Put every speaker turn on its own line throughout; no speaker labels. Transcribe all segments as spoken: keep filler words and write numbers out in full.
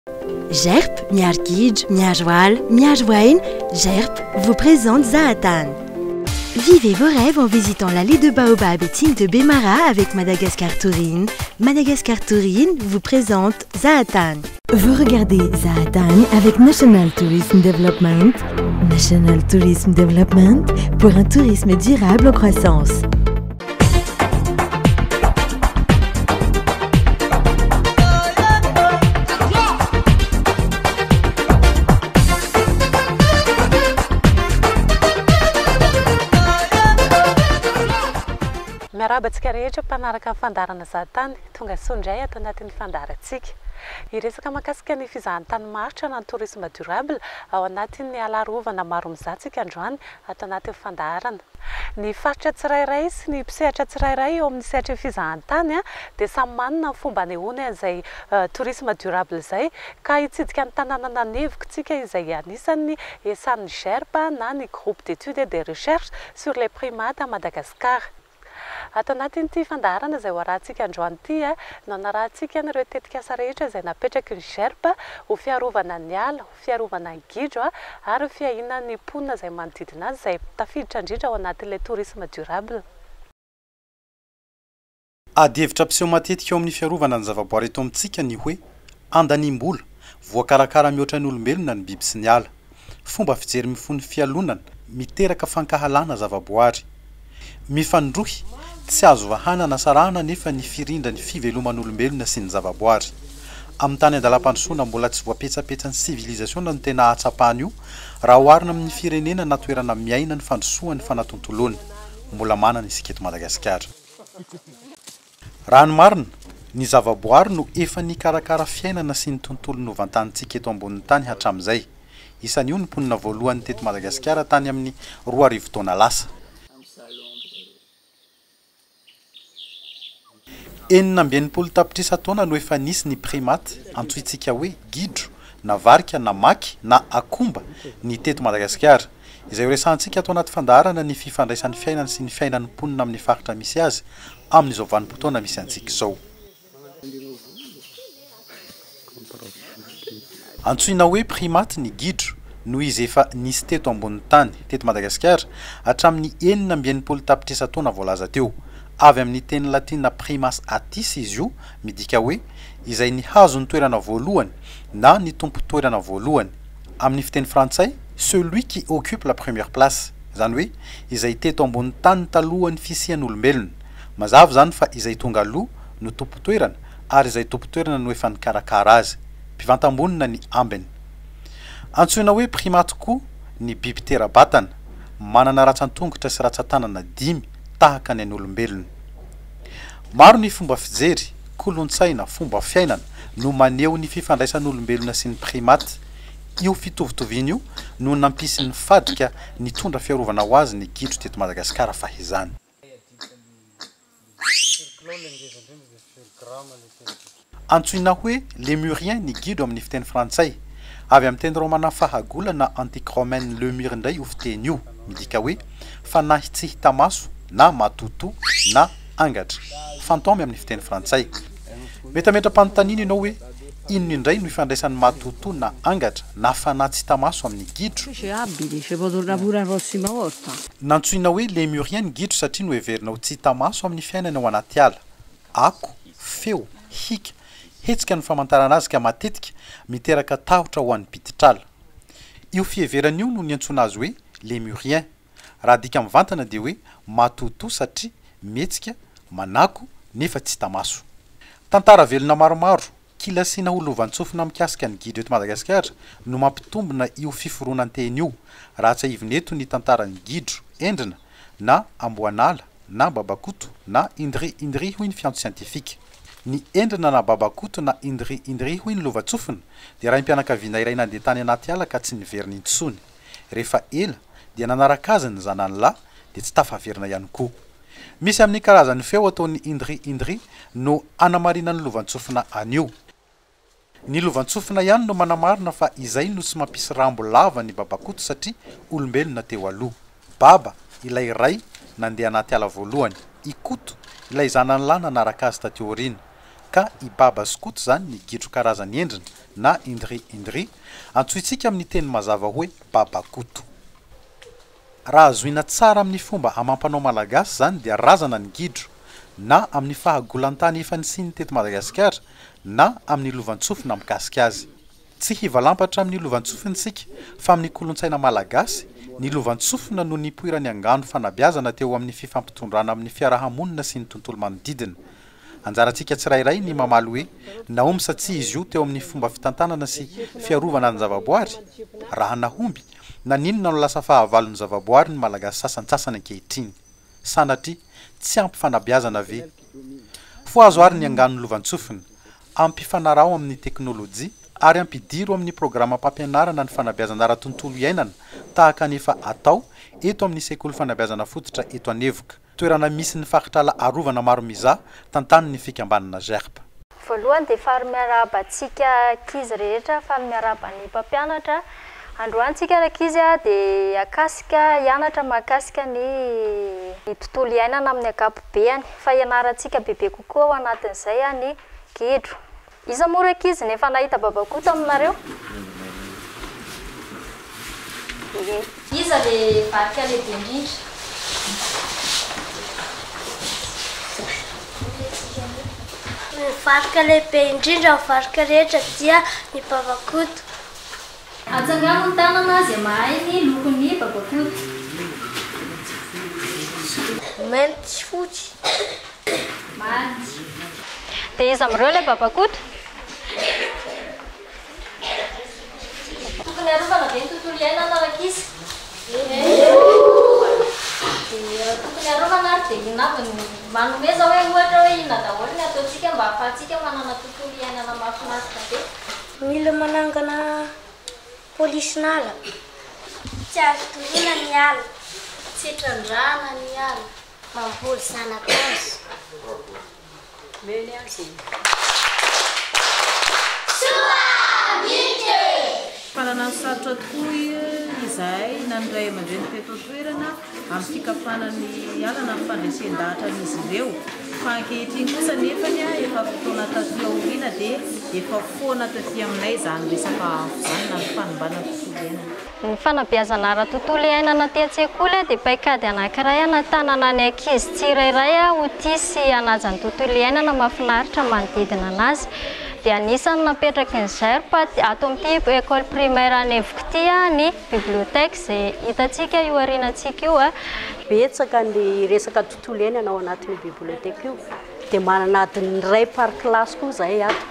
Gerp, Miarkij, Miarjoal, Miarjoain, Gerp vous présente Zahatan. Vivez vos rêves en visitant l'allée de Baobab et Tine de Bémara avec Madagascar Touring. Madagascar Touring vous présente Zahatan. Vous regardez Zahatan avec National Tourism Development. National Tourism Development pour un tourisme durable en croissance.
Miarabantsika rehetra mpanaraka amin'ny fandarana Zahatany, tonga sondray ato anatin'ny fandarantsika. Iresaka mahakasika ny fizahan-tany-maritra na tourisme durable ao anatin'ny alarovana maro mizahantsika androany ato anatin'ny fandarana. Ny faritra tsirairay sy ny mpisehatra tsirairay eo amin'ny sehatra fizahan-tany dia samy manana ny fomba anehoany izay tourisme durable izay, ka hitsidika ny tanàna nanevoka tsika izay anisan'ny esan'ny Gerp na ny groupe d'études et de recherche sur les primates à Madagascar. Ato anatin'ity fandarana izay hoarahantsika androany ity no hanarahantsika ireo tetikasa rehetra izay napetraky ny Gerp ho fiarovana ny ala, ho fiarovana ny gidro ary ho fiahinana ny mponina izay manodidina azy izay tafiditra indrindra ao anatin'ilay tourisme durable.
Ady hevitra mpiseho matetika eo amin'ny fiarovana ny zavaboary eto amintsika ny hoe andanimbola, voakarakara mihoatra ny olombelona ny biby sy ny ala. Fomba fijery mifony fialonana, miteraka fankahalana zavaboary. Mifandrohy, tsy azo vahana na sarana nefa ny firindra ny fiveloman'olombelona sy ny zavaboary. Amin'ny tany andalam-pandrosoana mbola tsy voapetsapetsan'ny civilisationa no tena ahatsapahany io raha oharina amin'ny firenena na toerana miaina ny fandrosoan'ny fanatontoloana. Mbola manana isika eto Madagasikara. Raha ny marina, ny zavaboary no efa nikarakara fiainana sy ny tontolo novantanitsika eto ambonin'ny tany hatramin'izay. Isan'io ny mponina voalohany teto Madagasikara tany amin'ny roa arivo taona lasa. Enina amby enimpolo tapitrisa taona no efa nisy ny primate, antsointsika hoe gidro, na varika, na maky, na akomba ny teto Madagasikara. Izay resantsika ato anaty fandarana ny fifandraisan'ny fiainana sy ny fiainan'ny mponina amin'ny faritra misy azy amin'izao vanim-potoana misy antsika izao. Antsoina hoe primate ny gidro no izy efa nisy teto ambonin'ny tany teto Madagasikara hatramin'ny enina amby enimpolo tapitrisa taona voalaza teo. Avy amin'ny teny latina primas atis izy io, midika hoe izay ny hazo ny toerana voalohany na ny tompo toerana voalohany. Amin'ny fiteny frantsay, celui qui occupe la première place, zany hoe izay teto ambony tany talohan'ny fisian'olombelona. Mazava zany fa izay tonga aloha no tompo toerana ary izay tompo toerana no efa nikarakara azy. Mpivantambonina ny ambiny. Antsoina hoe primate koa ny biby tera-batana, manana ratsan-tongotra sy ratsan-tanana dimy tahaka ny an'olombelona. Maro ny fomba fijery, kolontsaina, fomba fiainana no maneho ny fifandraisan'olombelona sy ny primate. Io fitovitoviana io no nampisy ny fadika ny tondra fiarovana ho azy ny gidro teto Madagasikara fahizany. Antsoina hoe lémurien ny gidro amin'ny fiteny frantsay. Avy amin'ny teny romana fahagolana antique romaine lemur indray io fiteny io, midika hoe fanahy tsy hita maso na matoto na angatra. Fantôme amin'ny fiteny frantsay. Metametra-panontaniana ianao hoe inona indray no ifandraisan'ny matoto na angatra na fanahy tsy hita maso amin'ny gidro. Nantsoina hoe lémurien ny gidro satria no heverina ho tsy hita maso amin'ny fiainana ao anaty ala. Ako, feo, hika, hetsika ny famantarana azy ka matetika miteraka tahotra ho an'ny bititrala. Io fiheveran'io no niantsona azy hoe lémurien. Raha dika mivantana dia hoe matoto satria mihetsika, manako nefa tsy hita maso. Tantara velona maromaro, kilasiana ho lovantsofina mikasika ny gidro eto Madagasikara no mampitombona io fiforonan-teny io. Raha tsy aivineto ny tantaran'ny gidro, endrina, na amboanala, na babakoto, na indri indri hoy ny fiantso siantifika. Ny endrina na babakoto na indri indri hoy ny lovantsofina dia raha mpianakaviana iray nandeha tany anaty ala ka tsy niveriny intsony. Rehefa ela dia nanaraka azy ny zanany lahy dia tsy tafaverina ihany koa. Misy amin'ny karazan'ny feo ataony indri indri no anamarina ny lovantsofina anio. Ny lovantsofina ihany no manamarina fa izay no tsy mampisy rambo lava ny babakoto satria olombelona teo aloha. Baba ilay ray nandeha anaty ala voalohany, ikoto ilay zanany lahy nanaraka azy taty aoriana. ka i baba skoto zany ny gidro karazany endriny na indri indri antsointsika amin'ny teny mazava hoe babakoto. Raha azoina tsara amin'ny fomba amampanao malagasy zany dia razana ny gidro na amin'ny fahagolantany efa nisiny teto Madagasikara na amin'ny lovantsofina mikasika azy. Tsy hivalampatra amin'ny lovantsofina isika fa amin'ny kolontsaina malagasy ny lovantsofina no nipoirany angano fanabeazana teo amin'ny fifampitondrana amin'ny fiarahamonina sy ny tontolo manodidina. Anjarantsika tsirairay ny mamaly hoe nahomby sa tsy izy io teo amin'ny fomba fitantanana sy fiarovana ny zavaboary. Raha nahomby na ninona no lasa fahavalon'ny zavaboary ny malagasy sasantsasany ankehitriny. Sanatria tsy ampy fanabeazana ve. Fo azo ary ny angano ny lovantsofina ampifanarao amin'ny teknôlôjia ary ampidiro amin'ny programa mpampianarana ny fanabeazana ara-tontolo iainana tahaka nefa atao eto amin'ny sekoly fanabeazana fototra eto anevoka. Toerana misy ny fakitrala arovana maro mizaha tantany ny fikambanana GERP.
Voalohany dia faly miarahaba antsika ankizy rehetra, faly miarahaba ny mpampianatra. Androany tsika ankizy dia akasika hianatra mahakasika ny tontolo iainana amin'ny ankapobeny, fa ianarantsika bebe kokoa ao anatin'izay ny gidro. Iza moa reo ankizy nefa nahita babakoto aminareo? Iza le varika lehibe indrindra?
Varika lehibe indrindra ny varika rehetra dia ny babakoto.
Atsangano ny tanana azy mahay ny lokon'ny babakoto.
Mainty sy fotsy.
Mainty. Dia iza amin'ireo ilay babakoto? Tokony arovana ve ny tontolo iainana ankizy? Dia tokony arovana ary dia inavany manomeza hoe ohatra hoe inona daholo ny ataontsika mba ahafahantsika manana tontolo iainana mahafinaritra be.
Mila manangana polisinala. Tsy azo toroina ny ala. Tsy trandrahana ny ala. Mamboly zanak'azy. Meny azy.
Fanana sarotra tokoa izahay nandray aman-dreny teto toerana amin'ny fikafanany alana amin'ny fandraisan-dahatra an'izy ireo. Fa ankehitriny kosa nefany efa fotoana taty aoriana dia efa foana taty aminay izany resaka afo izany na ny fanombana tontolo iainana.
Ny fanabeazana ara-tontolo iainana aty an-tsekoly dia paikady anankiray tanana ny ankizy tsirairay ho tia sy hanaja ny tontolo iainana mahafinaritra manodidina anazy. Dia anisany napetraky ny GERP ato amin'ity école primaire anevoka ity ny bibliotèque izay hitantsika io aorianantsika io.
Betsaka ny resaka tontolo iainana ao anatin'ny bibliotèque io. Dia manana adiny iray par classe koa zahay ato.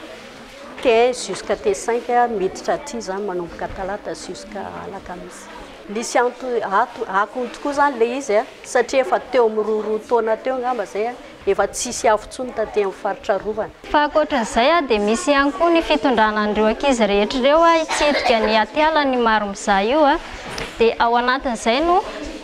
quinze jusqu'à T cinq miditra aty zany manomboka talata jusqu'à alakamisy. Lisy ato ako tokoa zany le izy satria efa teo amin'ny roa roa taona teo ngamba zay efa tsisy afontsony taty amin'ny faritra rovana.
Fa ankoatran'izay dia misy ihany koa ny fitondrana an'ireo ankizy rehetra ireo hitsidika ny atiala ny maro mizaha io. Dia ao anatin'izay no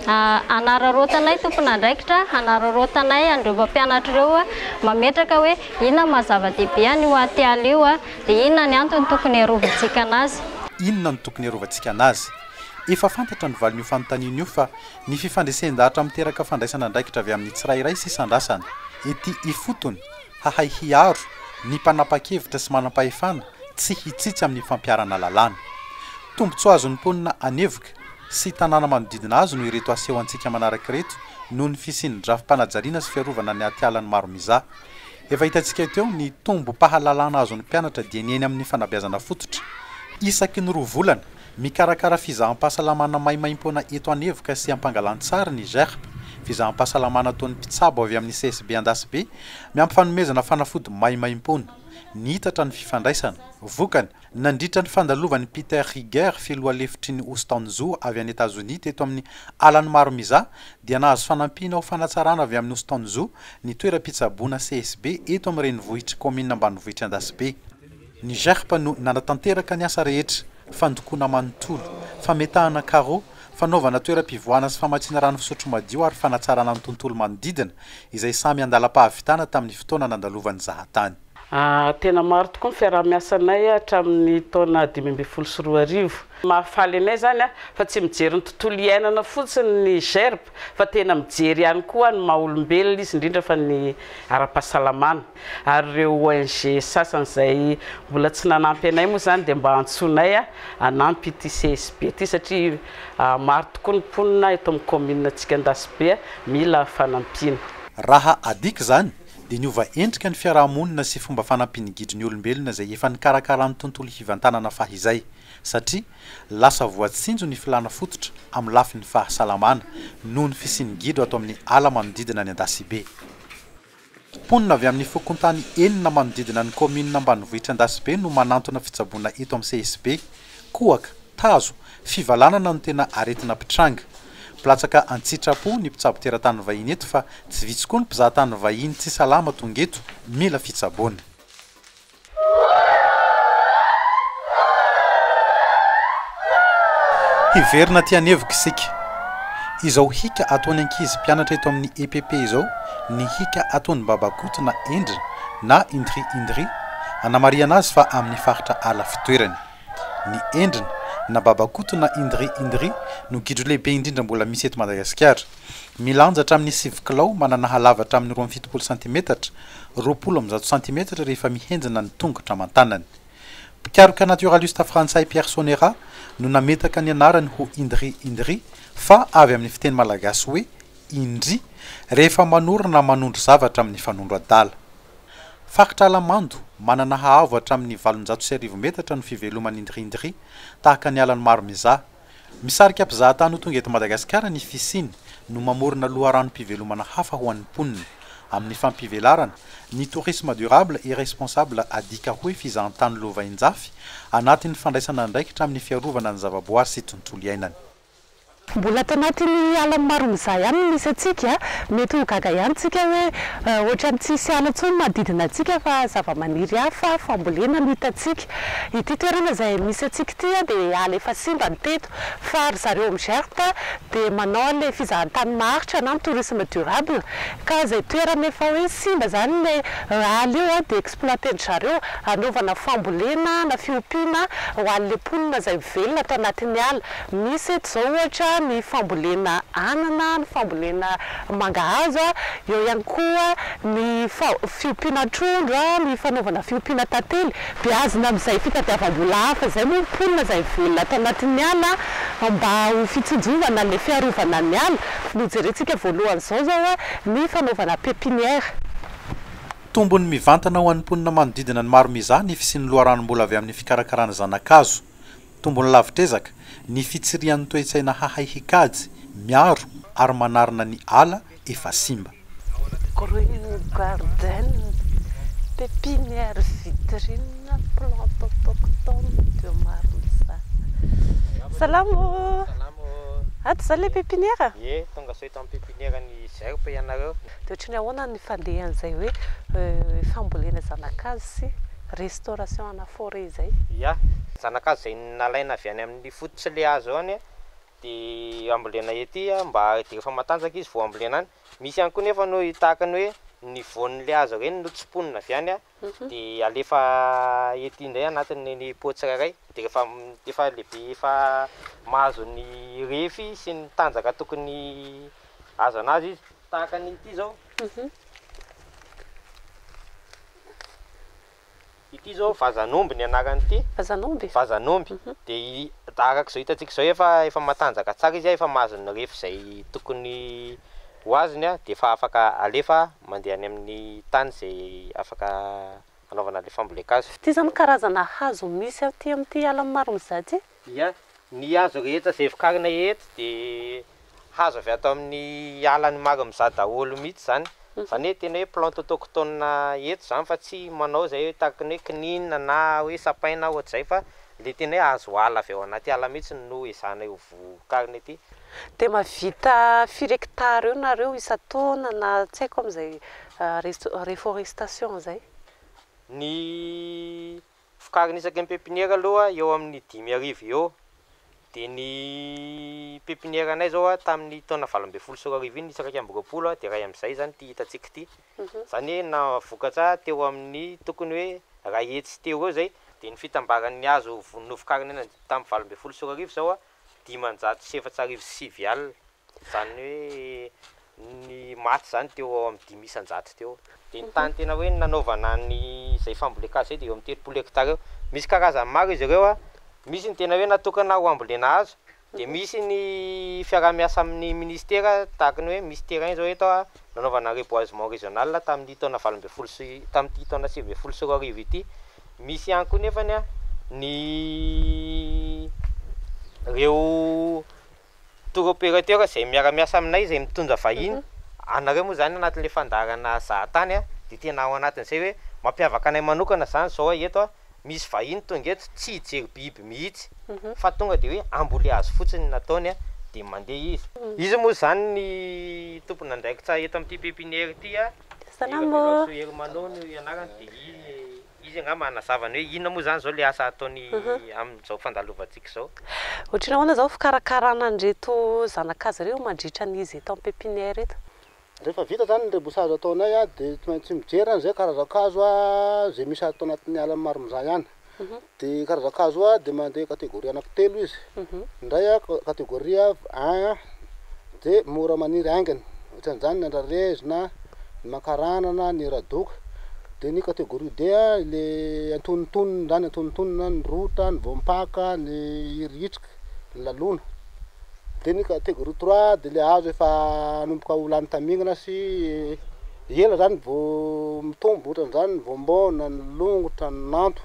anararotanay tompon'andraikitra, anararotanay an'ireo mpampianatra ireo mametraka hoe inona mahazava-dehibe ny ho atiala io dia inona ny antony tokony arovantsika anazy.
Inona ny tokony arovantsika anazy? Efa fantatra ny valin'io fanontaniana io fa ny fifandraisan-dahatra miteraka fandraisana andraikitra avy amin'ny tsirairay sy isandrasany. Ety ifotony, hahay hiaro, ny mpanapa-kevitra sy manam-pahefana tsy hitsitsy amin'ny fampiarana lalàna. Tombotsoa azon'ny mponina anevoka sy tanàna manodidina azy no ireto aseho antsika manaraka reto noho ny fisian'ny drafim-panajariana sy fiarovana ny atialan'ny maro mizaha. Efa hitantsika teo ny tombo-pahalalàna azon'ny mpianatra dia ny eny amin'ny fanabeazana fototra. Isaky ny roa volana mikarakara fizaham-pahasalamana maimaim-poana eto anevoka sy ampangalantsara ny GERP. Fizaham-pahasalamana ataon'ny mpitsabo avy amin'ny C S B andasy be miampifanomezana fanafody maimaim-poana. Nihitatra ny fifandraisana. Vokany nandritra ny fandalovan'ny Peter Riger filoha lefitry ny Ostanzo avy any États-Unis teto amin'ny alany maro mizaha dia nahazo fanampiana ho fanatsarana avy amin'ny Ostanzo ny toeram-pitsaboana C S B eto amin'ny renivohitra commune ambanivohitra andasy be. Ny GERP no nanatanteraka ny asa rehetra, fandokoana manontolo, fametahana carreau, fanaovana toeram-pivoahana sy famatsiana rano fisotro madio ary fanatsarana ny tontolo manodidina izay samy andalam-pahavitana tamin'ny fotoana nandalovan'ny zahatany.
Tena maro tokoa ny fiaraha-miasanay hatramin'ny taona dimy amby folo sy roa arivo. Mahafaly anay zany a fa tsy mijery ny tontolo iainana fotsiny ny gerbe fa tena mijery ihany koa ny maha-olombelona izy indrindra fa ny ara-pahasalamana. Ary ireo O N G sasany izay mbola tsy nanampy anay moa zany dia mba antsonay a hanampy ity C S B ity satria maro tokoa ny mponina eto amin'ny commune antsika Andasibe mila fanampiana.
Raha adika zany dia niova endrika ny fiarahamonina sy fomba fanampiny gidro ny olombelona izay efa nikarakara ny tontolo hivantanana fahizay satria lasa voatsinjo ny filana fototra amin'ny lafin'ny fahasalamana noho ny fisian'ny gidro ato amin'ny ala manodidina ny Andasibe. Mponina avy amin'ny fokontany enina manodidina ny commune ambanivohitra Andasibe no manantona fitsaboana eto amin'ny C S B, kohaka, tazo, fivalanana no tena aretina mpitranga. Platsaka antsitrapo ny mpitsabo teratany vahiny eto fa tsy vitsy koa ny mpizahatany vahiny tsy salama tonga eto mila fitsaboana. Hiverina ty anevika isika. Izao hika ataony ankizy mpianatra eto amin'ny E P P izao ny hika ataony babakoto na endry na indri indri anamarihana azy fa amin'ny faritra ala fitoerany. Ny endriny na babakoto na indri indri no gidro lehibe indrindra mbola misy eto Madagasikara. Milanja hatramin'ny sivy kilao manana halava hatramin'ny roa amby fitopolo santimetatra, roapolo amby zato santimetatra rehefa mihenjana ny tongotra aman-tanany. Mpikaroka naturaliste frantsay Pierre Sonera no nametaka ny anarany ho indri indri fa avy amin'ny fiteny malagasy hoe indri rehefa manoro na manondro zavatra amin'ny fanondro adala. Faritra Alamando manana haavo hatramin'ny valonjato sy arivo metatra no fiveloman'ny indri indri tahaka ny alany maro mizaha. Misarika mpizahatany ho tonga eto Madagasikara ny fisiny no mamorona loharanom-pivelomana hafa ho an'ny mponina. Amin'ny fampivelarana, ny tourisme durable et responsable adika hoe fizahan-tany lovain-jafy anatin'ny fandraisana andraikitra amin'ny fiarovana ny zavaboary sy tontolo iainany.
Mbola tanatin'ny ala maro mizaha ihany misy atsika, mety ho gaga ihany tsika hoe ohatrany tsisy ala intsony manodidina atsika fa zava-maniry hafa fambolena no hitantsika. Ity toerana izay misy atsika ity dia ala efa simba ny teto fa ry zareo amin'ny gerbe dia manao ilay fizahan-tany maharitra na tourisme durable ka izay toerana efa hoe simba zany ilay ala io dia exploiten zareo anaovana fambolena na fiompiana ho an'ilay mponina izay velona ato anatin'ny ala. Misy eto izao ohatra ny fambolena anana, ny fambolena mangahazo, eo ihany koa ny fiompiana trondro, ny fanaovana fiompiana tantely, biazina amin'izay fitadiavam-bola hafa izay moa mponina izay velona ato anatin'ny ala mba ho fitsinjovana ilay fiarovana ny ala. Nojerentsika voalohany izao zao ny fanaovana pépinière.
Tombony mivantana ho an'ny mponina manodidina ny maro mizaha ny fisian'ny loharanom-bola avy amin'ny fikarakarana zanakazo. Tombony lavitrezaka ny fitsirian'ny toe-tsaina hahay hikajy miaro ary manarina ny ala efa simba.
Green garden, pépinière vitrine, plante autochtone de Maromsa. Salamo. Ato zany le pépinière?
Ie, tonga sao eto amin'ny pépinière ny gerbe ianareo.
Dia ohatrany ahoana ny fandehan'izay hoe fambolena zanakazo sy restauration ana forêt zay?
Ia, zanakazo izay nalaina avy any amin'ny fototra le azo any dia ambolena ety mba dia rehefa matanjaka izy vao ambolena any. Misy ihany koa nefa no tahakany hoe ny voan'le azo ireny no tsiponina avy any dia alefa ety indray anatin'ny potsirairay dia rehefa efa lehibe efa mahazo ny refy sy ny tanjaka tokony azo anazy izy tahaka ny ity zao. Ity zao vazanomby ny anaran'ity.
Vazanomby?
Vazanomby. Dia tahaka izao hitantsika izao efa efa matanjaka tsara izy efa mahazo ny refy izay tokony ho azony dia efa afaka alefa mandeha any amin'ny tany izay afaka anaovana le fambolekazo.
Ity zany karazana hazo misy aty amin'ity ala maro mizaha ity?
Ia, ny hazo rehetra izay vokarina eto dia hazo avy ato amin'ny alan'ny maro mizaha daholo mihitsy zany. Zany hoe tena hoe plante autochtone eto zany fa tsy manao izay tahaka ny hoe kininina na hoe sapaina ohatr'izay fa le tena hoe hazo ala avy ao anaty ala mihitsy no ezahana io vokarina ity.
Dia mahavita firy hectare eo nareo isan-taona na tsy haiko amin'izay reforestation zay?
Ny vokarina isaky ny pépinière aloha eo amin'ny dimy arivo eo. dia ny pépinière anay zao a tamin'ny taona valo amby folo sy roa arivo iny isakaiky amby roapolo dia ray amin'izay zany ty hitantsika ty zany hoe na vokatra teo amin'ny tokony hoe ray hetsy teo eo zay dia ny fitambaran'ny hazo novokariny ena tamin'ny valo amby folo sy roa arivo zao a dimanjato sy efatsy arivo sy sivy alina zany hoe ny maty zany teo ao amin'ny dimy isanjato teo dia ny tany tena hoe nanaovana ny zay fambolekasy zay dia eo amin'ny telopolo hektara eo misy karazany maro izy ireo a misy ny tena hoe natokana ho ambolena hazo dia misy ny fiaraha-miasa amin'ny ministera tahaka ny hoe misy terrain zao eto a nanaovana reboisement régional tamin'ny taona valo amby folo sy tamin'ity taona sivy amby folo sy roa arivo ity misy ihany koa nefany a ny reo tour opérateur zay miara-miasa aminay zay mitondra vahiny anareo moa zany anatin'le fandarana zahatany a dia tena ao anatin'izay hoe mampiavaka anay manokana zany zao eto a misy vahiny tonga eto tsy hijery biby mihitsy fa tonga dia hoe ambole hazo fotsiny nataony a dia mandeha izy izy moa zany ny tompony andraikitra eto amin'ity pépinière ity a sohery manao no ianarany dia izy angamba anazavany hoe inona moa zany zao le asa ataony amin'izao fandalovantsika zao
ohatrany ahoana zao fikarakarana an'ireto zanak'azy ireo mandritra an'izy eto amin'ny pépinière eto
rehefa vita zany ny rebosage ataonay a dia tsy maintsy mijery an'izay karazan-kazo a zay misy atao anatin'ny ala maro mizaha ihany dia karazan-kazo a dia mandeha kategoria anankitelo izy indray a kategoria un dia mora maniry aingana ohatran'izany ny andrarezina ny makaranana ny radoka dia ny kategoria D a le antonontonony zany antonontonona ny rota ny voampaka ny ritrika ny lalona dia ny kategoria trois dia le hazo efa anomboka ho lany tamingana sy ela zany vao mitombo ohatran'izany ny voambona ny longotra ny nanto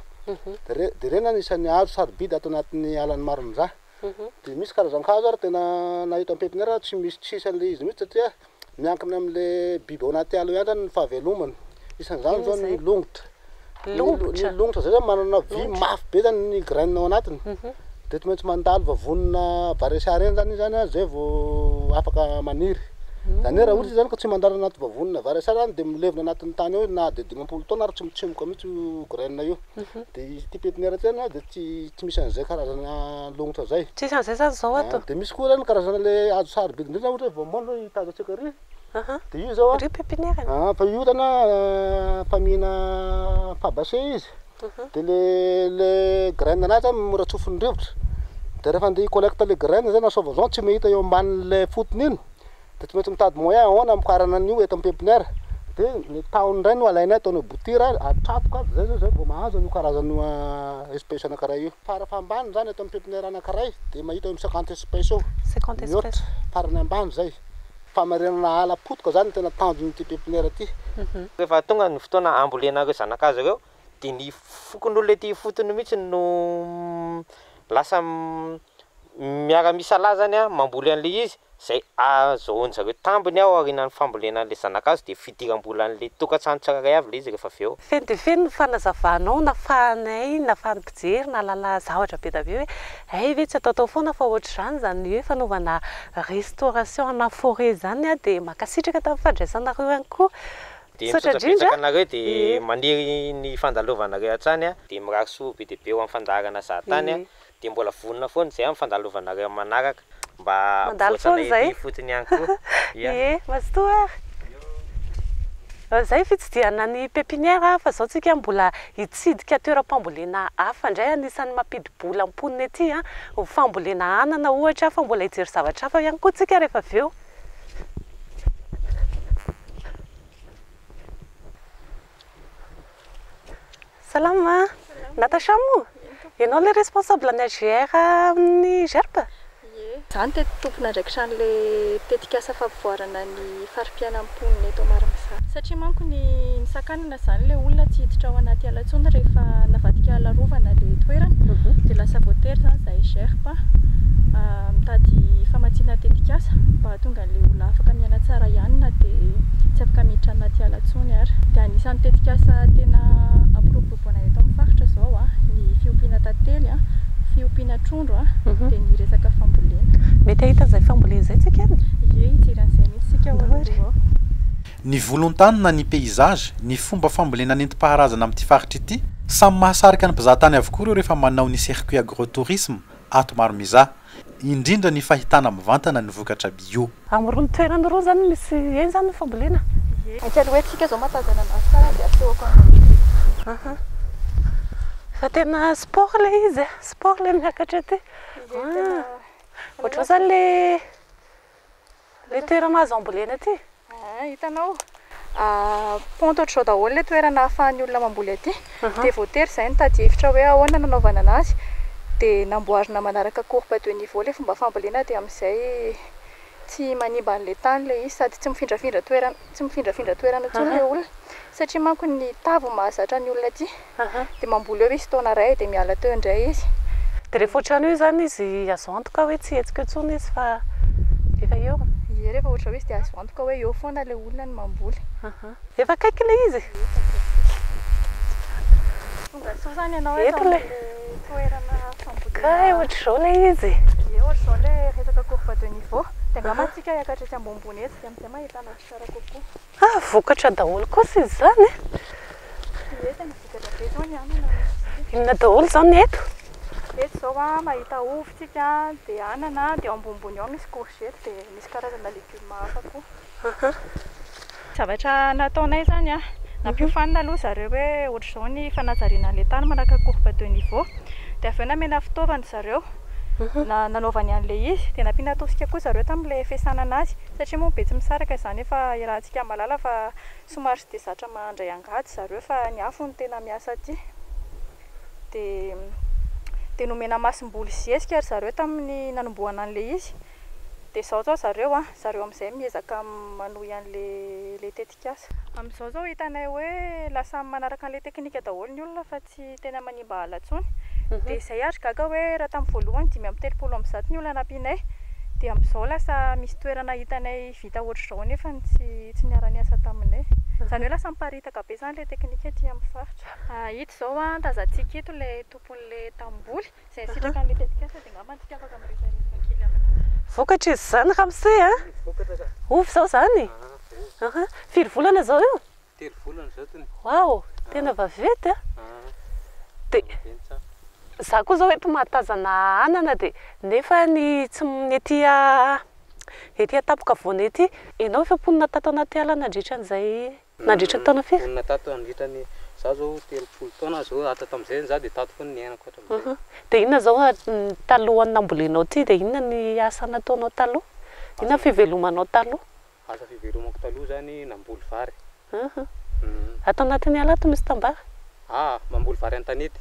dia reny anisan'ny hazo sarobidy ato anatin'ny alan'ny maro mizaha dia misy karazan-kazo ary tena nahita amin'ny pépinière tsy misy tsisan'le izy mihitsy satria miankina amin'le biby ao anaty ala ihany zany ny fahavelomany isan'izany zao ny longotra ny longotra zay zany manana vy mafy be zany ny graine ao anatiny dia tsy maintsy mandalo vavonina varesary eny zany zany a zay vao afaka maniry zany hoe raha ohatra zany ka tsy mandalo anaty vavonina varesary zany dia milevina anatin'ny tany eo na dia dimampolo taona ary tsy mitsimboka mihitsy io graine io dia izy ty pépinière tena dia tsy tsy misy an'izay karazana longotra zay
tsisy an'izay zany zao ato
dia misy koa zany karazana le hazo sarobidy indrindra ohatra hoe voambona hitazantsika ry dia io zao a
ry pépinière
fa io tana mpamihina pabase izy dia le le graine anazy zany mora tsofin'ny rivotra dia rehefa andeha collecte le graine zay na sauvagent tsy mahita eo ambanin'le fotony iny dia tsy maintsy mitady moyen ahoana mikarana an'io eto amin'ny pépinière dia ny tahony indray no alainay ataony botira atrapoka zay zao zay vao mahazo an'io karazana espèce anankiray io farafa ambany zany eto amin'ny pépinière anankiray dia mahita eo amin'ny cinquante espèce eo
cinquante espèce
farany ambany zay famarinana ala potoka zany tena tanjon'ity pépinière ty
rehefa tonga ny fotoana ambolenareo zanak'azy ireo dia ny fokon'olona ety fotony mihitsy no lasa miara-misalahy zany a mamboly an'le izy zay azahoany zareo tambiny ao aorianan'ny fambolenan'le zanak'azy dia fidiram-bola an'le tokantrano tsiraray avy le izy rehefa avy eo
feno dia feno ny fanazavanao nafahanay nafahan'ny mpijery nalala zavatra be da be hoe ay ve tsy ataotao foana fa ohatr'izany zany hoe fanaovana restauration ana forêt zany a dia makasitraka tamin'ny fandraisanareo ihany koa
dia misaotrapetsaka anareo dia maniry ny fandalovanareo hatrany a dia mirary soa be dia be eo amin'ny fandarana zahatany a dia mbola vonona foana zay amin'ny fandalovanareo manaraka mba voatsana fotony ihany koa
e mazotoa zay fitsidiana ny pépinière fa zao tsika mbola hitsidika toeram-pambolena hafa indray anisan'ny mampidibola amponiny ety a fambolena anana ohatra fa mbola hijery zavatra hafa ihany koa tsika rehefa avy eo salama Natacha mo ianao le responsable ny A G R amin'ny GERP
zany teto tompona andraikitra an'le tetikasa fampivoarana ny fari-pianam-poniny eto Maramisa satria manko ny nisakanana zany le olona tsy hiditra ao anaty ala intsony rehefa navadika larovana le toerana dia lasa voatery zany zahay GERP mitady famatsiana tetikasa mba tonga le olona afaka miaina tsara ihany na dia tsy afaka miditra anaty ala intsony ary dia anisan'ny tetikasa tena ampiroboroboana eto amin'ny faritra zao a ny fiompiana tantely a fiompiana trondro a dia ny resaka fambolena
mety ahita izay fambolena izay tsika any
ie hijery an'izay mihitsy tsika ao
ny volontany na ny paysage ny fomba fambolena nentim-paharazana amin'ity faritra ity samy mahasarika ny mpizahatany avokoa ireo rehefa manao ny circuit agrotourisme ato maro mizaha indrindra ny fahitana mivantana ny vokatra bio.
Amrony toerana rô zany misy eny zany fambolena.
Antsika hoe tsika zao matazana anazy tsara dia asehoako amin'ny.
Aha. Fa tena sport le izy, sport le miakatra ty. Ohatra zany le le toerana azo ambolena ty.
Ah, hitanao. Ah, ponto ohatr'izao daholo le toerana ahafahan'ny olona mamboly aty. Dia voatery izay nitady hevitra hoe ahoana nanaovana anazy. Dia namboarina manaraka courbe de niveau le fomba fambolena dia amin'izay tsy manimba an'ilay tany le izy sady tsy mifindrafindra toerana tsy mifindrafindra toerana intsony le olona satria manko ny tavo mahazatra ny olona aty. Dia mamboly eo izy taona iray dia miala teo indray izy.
Dia rehefa ohatrany io zany izy azo antoka hoe tsy hetsika intsony izy fa efa eo.
Ie rehefa ohatra hoe izy dia azo antoka hoe eo foana le olona ny mamboly.
Efa akaiky le izy.
Tonga sao zany ianao
eto le
toerana fambolena.
Kay ohatr'izao le izy.
Ie ohatr'izao le resaka courbe de niveau. Dia angamba antsika hiakatra etsy ambonimbony eto dia amin'izay mahita anazy tsara kokoa.
Ah, vokatra daholo kosa izy zany.
Ie tena vokatra be zao ny anana.
Inona daholo zany eto?
Eto zao a mahita ovitsika dia anana dia ambonimbony ao misy courgette dia misy karazana légumes hafa koa. Zavatra nataonay zany a nampiofanina aloha zareo hoe ohatr'izao ny fanajariana an'ilay tany manaraka courbe de niveau dia avy eo namena fitaovana zareo na nanaovany an'ilay izy dia nampiana tosika koa zareo tamin'ilay fiasana anazy satria moa be tsy misaraka izany efa iarahantsika malala fa somary tsy dia zatra mandray angady zareo fa ny afo ny tena miasa aty. Dia dia nomena masom-boly zezika ary zareo tamin'ny nanombohana an'ilay izy. Dia izao zao zareo a zareo amin'izay miezaka manohy an'ilay le tetikasa. Amin'izao zao hitanay hoe lasa manaraka an'ilay teknika daholo ny olona fa tsy tena manimba ala intsony. Dia izay ary gaga hoe raha tamin'ny voalohany dimy amby telopolo amby zato ny olona nampianay dia amin'izao lasa misy toerana hitanay vita ohatr'izao nefa tsy tsy niara-niasa taminay. Izany hoe lasa miparitaka be zany ilay teknika aty amin'ny faritra. Hita izao a tazantsika eto ilay tompon'ilay tamboly izay sitraka an'ilay tetikasa dia angamba antsika afaka miresaresaka kely aminazy.
Vokatra izy zany ramose a? Ovy zao zany? Firy volana zao io?
Telo volana zao tony.
Wow, tena vaventy a? Dia za koa zao eto mahatazana anana dia nefa ny tsy mety ety atapoka voany ety. Ianao efa mponina tato anaty ala nandritra an'izay nandritra ny taona firy?
Mponina tato nandritra ny za zao telopolo taona zao ata tamin'izay za dia tato foana ny ainako hatramin'izay.
Dia inona zao talohan'ny nambolenao ty dia inona ny asa nataonao taloha? Inona fivelomanao taloha?
Asa fivelomako taloha zany namboly vary.
Ato anatin'ny ala ato misy tambara?
Ah, mamboly vary an-tanety.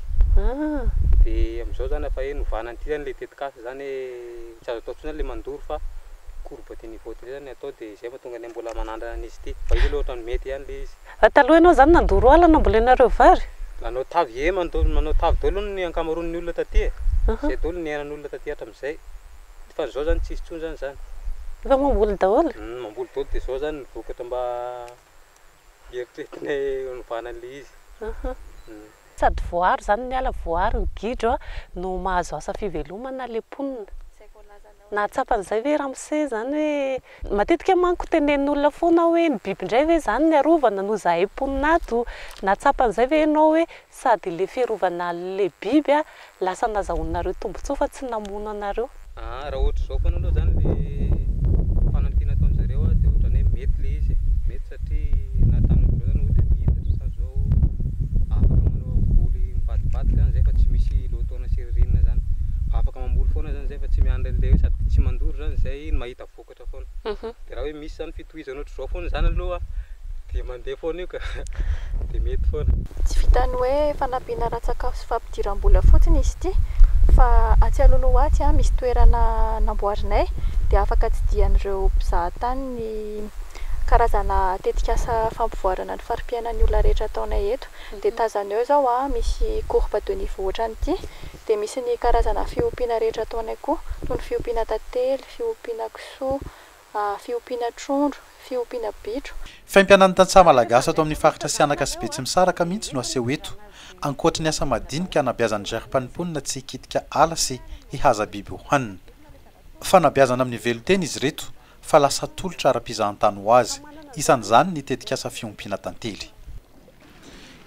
Dia amin'izao zany efa hoe novana an'ity zany ilay tetikasa zany tsy azo atao intsony ilay mandoro fa courbe de niveau ty zany atao dia izay mahatonga ny mbola manandrana an'izy ity. Fa izy aloha ohatrany mety ihany ilay izy.
Taloha ianao zany nandoro ala nambolenareo vary?
Manao tavy e manao tavy daholo ny ankamaroan'ny olona taty e. Izay daholo ny ainan'ny olona taty hatramin'izay. Fa izao zany tsisy intsony zany zany.
Efa mamboly daholo?
Mamboly daholo dia izao zany vokatra mba eritreretinay novana an'ilay izy.
Sady voary zany ny ala voary ny gidro no mahazo asa fivelomana le mponina. Nahatsapan'izay hoe ramose zany hoe matetika manko tenenin'olona foana hoe ny biby indray hoe zany ny arovana no zahay mponina ato. Nahatsapan'izay hoe ianao hoe sady le fiarovana le biby a lasa nazahoanareo tombotsoa fa tsy namono anareo.
Ah, raha ohatra izao foana aloha zany le fanampiana ataon'zareo a dia ohatrany hoe mety le izy. Mety satria na tamin'izao zany ohatra miditra sa zao afaka manao voly mivadibadika zany zay fa tsy misy loataona sy ririnina zany. Afaka mamboly foana zany zay fa tsy miandry an'ilay sady tsy mandoro zany zay mahita vokatra foana. Dia raha hoe misy zany fitohizana ohatr'izao foana zany aloha dia mandeha foana io ka dia mety foana.
Tsy vitany hoe fanampiana ra-tsakafo sy fampidiram-bola fotsiny izy ity fa atsy alohaloha atsy a misy toerana namboarinay dia afaka tsidihan'ireo mpizahatany ny karazana tetikasa fampivoarana ny fari-piainan'ny olona rehetra ataonay eto. Dia tazana eo zao a misy courbe de niveau ohatran'ity dia misy ny karazana fiompiana rehetra ataonay koa toy ny fiompiana tantely, fiompiana kisoa, fiompiana trondro, fiompiana bitro.
Faimpianan'ny tantsaha malagasy ato amin'ny faritra Sihanaka sy Betsimisaraka mihitsy no aseho eto. Ankoatra ny asa madinika nabeazan'ny gerpanimponina tsy hikitika ala sy hihaza biby hohanina. Fanabeazana amin'ny veloteny izy reto fa lasa tolotra ara-pizahantany ho azy. Isan'izany ny tetikasa fiompiana tantely.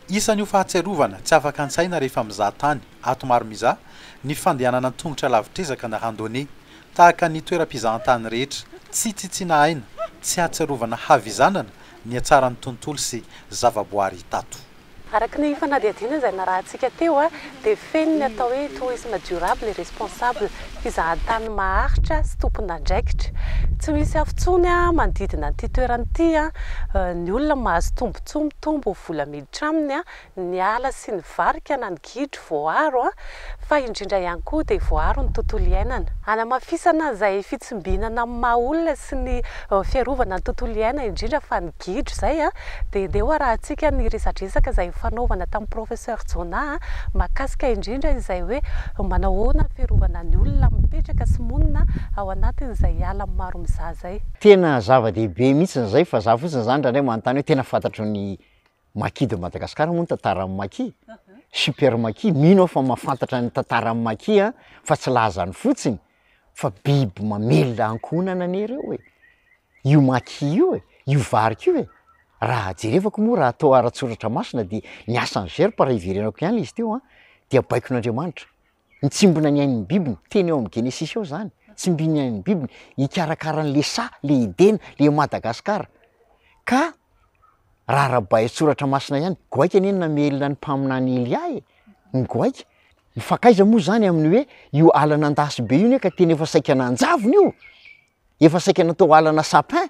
isan'io fahatserovana tsy afaka an-tsaina rehefa mizaha tany ato maro mizaha ny fandehanana tongotra lavitrezaka na randonnée tahaka ny toeram-pizahan-tany rehetra tsy tsitsiana aina tsy hatserovana havizanana ny atsaran'ny tontolo sy zavaboary tato.
Araka ny fanadihadiana izay narahantsika teo a dia feno ny atao hoe tourisme durable et responsable fizahan-tany maharitra sy tompon'andraikitra. Tsy misy afontsony a manodidina an'ity toerana ity a ny olona mahazo tombotombotombo vola miditra aminy a ny ala sy ny varika na ny gidro voaro a fa indrindra ihany koa dia voaro ny tontolo iainana. Hanamafisana izay fitsimbinana amin'ny maha olona sy ny fiarovana ny tontolo iainana indrindra fa ny gidro izay a dia dia arahantsika ny resadresaka izay fanaovana tamin'ny professeur Jona mahakasika indrindra izay hoe manao ahoana fiarovana ny olona mipetraka sy monina ao anatin'izay ala maro mizaha zay.
Tena zava-dehibe mihitsy zay fa za fotsiny zany raha manontany hoe tena fantatro ny Maki de Madagascar moa ny tantara amin'ny Maki. Super Maki mino fa mahafantatra ny tantara amin'ny Maki a fa tsy lazany fotsiny fa biby mamelona ankonana an'ireo e. Io Maki io e, io varika io e. Raha jerevako moa raha atao ara-tsoratra masina dia ny asan'ny gerpa raha iverenako ihany izy teo a dia baikon'Andriamanitra. Mitsimbona ny ain'ny bibiny teny eo amin'ny Genesis eo zany. Tsimbiny ain'ny bibiny hikarakara an'le sa, le Edena, le Madagasikara. Ka raha rabai tsoratra masina ihany, goaika anie namelona ny mpaminany Elia e. Ny goaika. Mifakaiza moa zany amin'ny hoe io alana andasy be io ne ka teny efa saika nanjavony io. Efa saika natao alana sapin.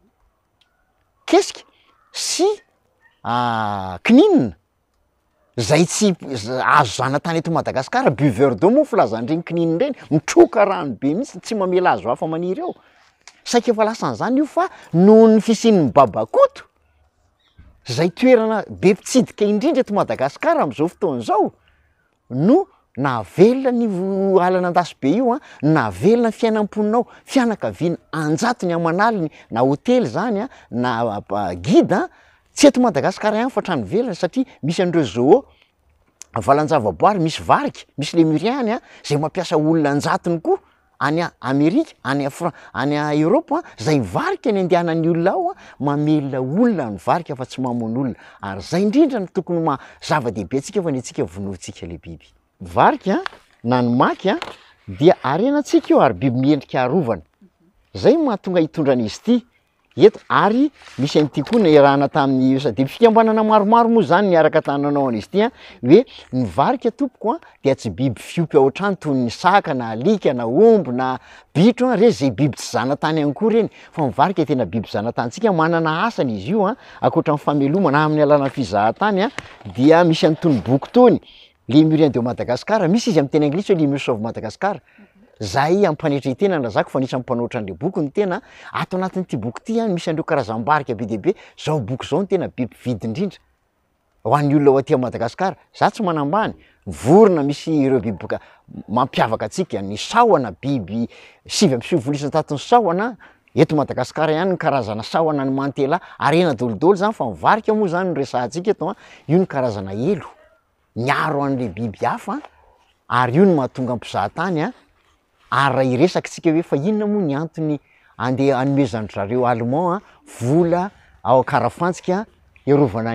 Kesika sy ah, kininina zay tsy azo zanatany eto Madagasikara buveur d'eau moa filazan'ireny kininina ireny mitroka rano be mihitsy tsy mamela azo hafa maniry eo. Saika efa lasan'izany io fa noho ny fisian'ny babakoto zay toerana be mpitsidika indrindra eto Madagasikara amin'izao fotoana izao no navelona ny alana andasy be io a, navelona ny fiainam-poninao, fianakaviana anjatony amanaliny na hôtely zany a, na guide tsy eto Madagasikara ihany fa trano velona satria misy an'ireo zoo valan-javaboary, misy varika, misy lemuriany a zay mampiasa olona anjatony koa any Amerika, any Fran, any Europe zay varika ny andehanan'ny olona ao a mamelona olona ny varika fa tsy mamono olona. Ary zay indrindra no tokony ma zava-dehibe antsika fa ny antsika vonoantsika le biby. Varika na ny Maki a dia arenantsika io ary biby miendrika arovana. Zay mahatonga hitondra an'izy ity. Eto ary misy an'ity koa niarahana tamin'ny sady fikambanana maromaro moa zany niaraka tananao an'izy ity a hoe ny varika tompoko a dia tsy biby fiompy ao an-trano toy ny saka na alika na omby na bitro a re zay biby tsy zanatany ihany koa reny fa ny varika tena biby zanatantsika manana asany izy io a ankoatra ny famelomana amin'ny alana fizahan-tany a dia misy an'itony boky tony Lemurien de Madagascar misy izy amin'ny teny anglisy hoe Lemurs of Madagascar. Zay ampanetry tena na zako fa nisy ampanoatra an'le boky ny tena ato anatin'ity boky ity a misy an'ireo karazam-barika be dehibe zao boky zao ny tena biby vidy indrindra ho an'ny olona ao aty Madagasikara. Za tsy manambany vorona misy ireo biby mampiavaka antsika ny sahona biby sivy amby sivy volisana tato ny sahona eto Madagasikara ihany ny karazana sahona ny mantela arena dolidolo zany fa mivarika moa zany no resahantsika eto a io ny karazana elo miaro an'le biby hafa ary io no mahatonga mpizahatany a ary raha iresaka tsika hoe fa inona moa ny antony andeha anomezandry zareo allemand a vola ao Karafantsika iarovana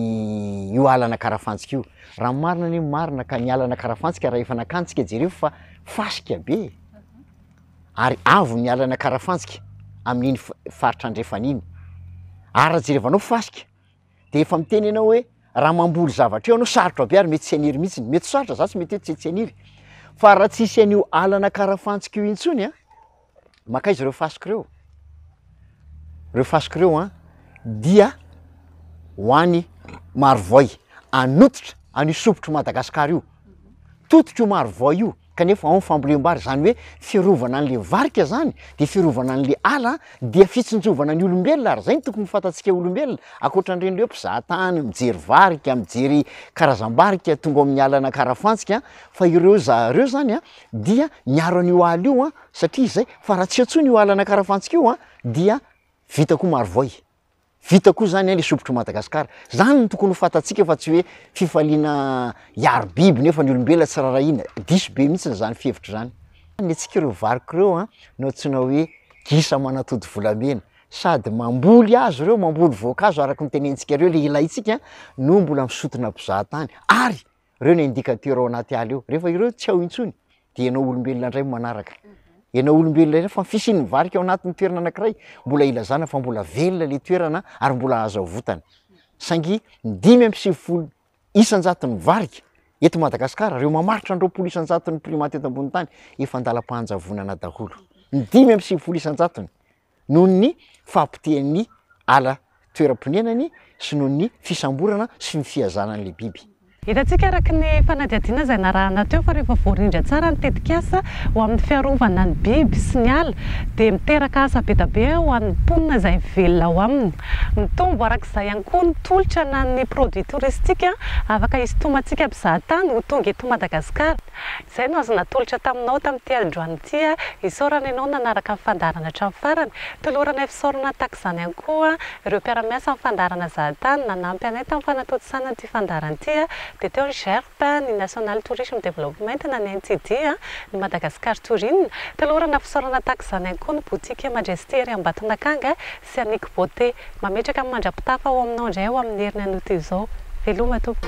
ny io alana Karafantsika io. Raha marina ny marina ka ny alana Karafantsika raha efa nakantsika jereo fa fasika be ary avo ny alana Karafantsika amin'iny faritra andrefan'iny ary raha jerevanao fasika dia efa miteny ianao hoe raha mamboly zavatra eo anao sarotra be ary mety tsy haniry mihitsy, mety sarotra za tsy mety hoe tsy tsy haniry fa raha tsisy an'io alana Karafantsika io intsony a makaiza ireo fasika ireo ireo fasika ireo a dia ho any Marovoy anototra an'io sopotro Madagasikara io tototra io Marovoy io kanefa ao ny fambolem-bary zany hoe fiarovana an'le varika zany dia fiarovana an'le ala dia fitsinjovana ny olombelona ary zay ny tokony fantatsika olombelona ankoatran'ireny hoe mpizahatany mijery varika mijery karazam-barika tonga amin'ny alana Karafantsika fa ireo zareo zany a dia miaro an'io ala io a satria zay fa raha tsy atsony io alana Karafantsika io a dia vita koa Marovoy vita koa zany le sopotro Madagasikara. Zany no tokony ho fantatsika fa tsy hoe fifaliana hiaro biby nefa ny olombelona tsy rarahina diso be mihitsy zany fihevitra zany. Ny antsika ireo varika ireo a no antsoina hoe gisa manatody volamena sady mamboly azo ireo mamboly voankazo araky nytenentsika reo le ilaitsika no mbola misotona mpizahatany ary reo ny indicateur ao anaty ala eo rehefa ireo tsy ao intsony de ianao olombelona indray manaraka ianao olombelona iray fa fisiny mivarika ao anatin'ny toerana anankiray mbola ilazana fa mbola velona le toerana ary mbola azo avotana sangy dimy amby sivifolo isanjato ny varika eto Madagasikara reo mamaritra androapolo isanjato ny primate eto ambony tany efa andalam-pahanjavonana daholo ny dimy amby sivifolo isanjatony noho ny fampitehan'ny ala toeram-ponenany sy noho ny fisamborana sy ny fiazanan'le biby
hitantsika araky ny fanadiadiana izay narahana teo fa rehefa voarindra tsara ny tetikasa ho amin'ny fiarovana ny biby sy ny ala dia miteraka asa be da be ho an'ny mponina izay velona ao aminy mitombo arak'izay ihany koa ny tolotra na ny produit touristika afaka hisintomantsika mpizahatany ho tonga eto Madagasikara izay no azo natolotra taminao tamin'ity androany ity isaorana ianao nanaraka ny fandarana hatramin'ny farany tolorana fisaorana takizany ihany koa ireo mpiara-miasa amin'ny fandarana zahatany nanampy anay tamin'ny fanatontosana ity fandarana ity dia teo ny GERP ny National Tourism Development na ny N T D ny Madagascar Tourisme tolorana fisaorana takizany ihany koa ny boutique Majestery Ambatonakanga sy Anique Beauté mametraka amin'ny mandrapitafa ao aminao indray ao amin'ny heriny anoto izao veloma tompo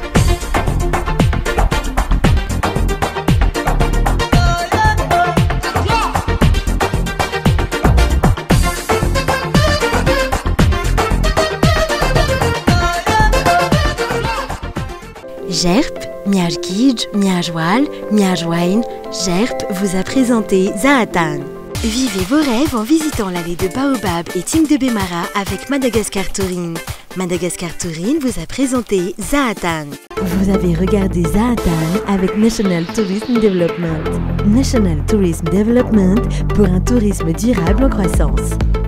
GERP, miaro guide, miaro ala, miaro aina, GERP vous a présenté Zahatan. Vivez vos rêves en visitant l'allée de Baobab et Team de Bémara avec Madagascar Touring. Madagascar Touring vous a présenté Zahatan. Vous avez regardé Zahatan avec National Tourism Development. National Tourism Development pour un tourisme durable en croissance.